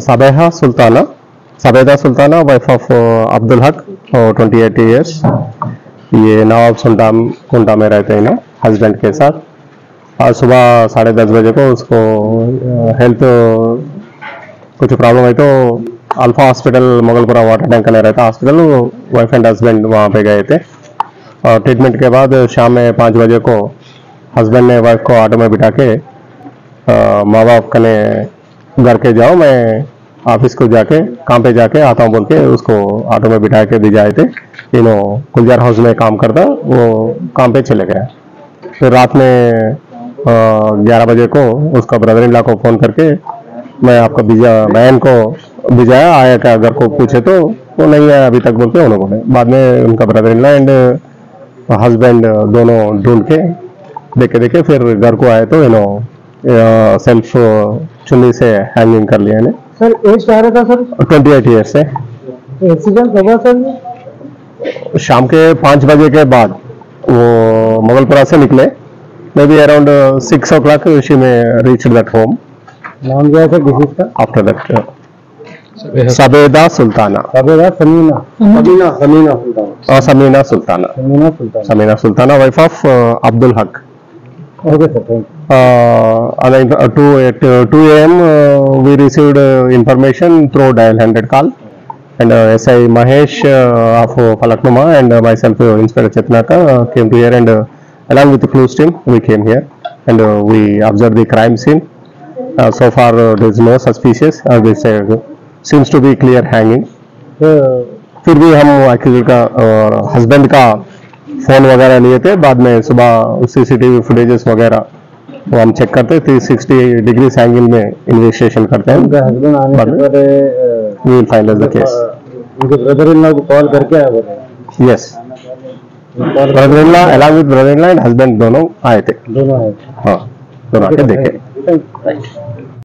सबेदा Sultana wife of Abdul Haq, 28 years. ये नवाब सुल्तान कुंटा में रहते हैं ना हस्बैंड के साथ। आज सुबह 10:30 बजे को उसको हेल्थ कुछ प्रॉब्लम है तो Alpha Hospital Moghalpura water tank में रहता हॉस्पिटल, वाइफ एंड हस्बैंड वहाँ पे गए थे। और ट्रीटमेंट के बाद शाम में 5 बजे को हस्बैंड ने वाइफ को ऑटो में बिठा के माँ बाप कने घर के जाओ, मैं ऑफिस को जाके काम पे जाके आता हूँ बोल के उसको ऑटो में बिठा के भिजाए थे। तीनों गुलजार हाउस में काम करता, वो काम पे चले गए। फिर रात में 11 बजे को उसका ब्रदर इन लॉ को फोन करके मैं आपका बहन को भिजाया, आया क्या घर को पूछे तो वो नहीं आया अभी तक बोल के उन्होंने बोले। बाद में उनका brother in law and husband दोनों ढूंढ के देखे फिर घर को आए तो सेल्फ चुन्नी से हैंगिंग कर लिया इन्हें। सर एज क्या रहा था सर? 28 ईयर्स से। एक्सीडेंट कब हुआ सर? शाम के 5 बजे के बाद वो मोगलपुरा से निकले, maybe around 6 o'clock she may reach that home. नाम क्या है सर डिसीज का? After that Sabeda Sultana, Samina Sultana wife of Abdul Haq. Okay sir, thank at 2 a.m. We received information through dial 100 call, and SI Mahesh of Falaknuma and myself, Inspector Chetnaka, came to here, and along with the clues team we came here and we observed the crime scene. So far there is no suspicious, this seems to be clear hanging. फिर भी हम accuse का husband का phone वगैरह लिए थे, बाद में सुबह सीसीटीवी फुटेजेस वगैरह वो हम चेक करते, 360 डिग्री एंगल में इन्वेस्टिगेशन करते हैं। हस्बैंड आने से पहले we will finalize the case. उनके ब्रदर इन लॉ को कॉल करके आए बोले? Yes, brother in law along with brother in law and husband दोनों आए थे। दोनों आए? हाँ, दोनों आके देखे।